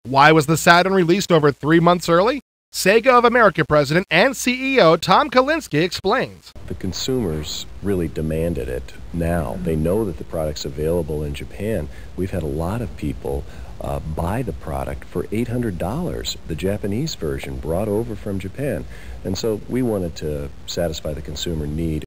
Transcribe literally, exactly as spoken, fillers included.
Why was the Saturn released over three months early? Sega of America president and C E O Tom Kalinske explains. The consumers really demanded it now. They know that the product's available in Japan. We've had a lot of people uh, buy the product for eight hundred dollars, the Japanese version brought over from Japan. And so we wanted to satisfy the consumer need.